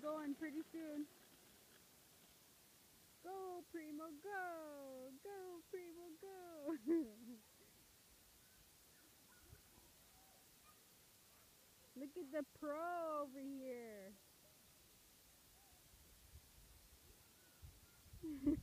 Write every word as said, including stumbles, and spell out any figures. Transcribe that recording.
going pretty soon. Go, Primo, go! Go, Primo, go! Look at the pro over here.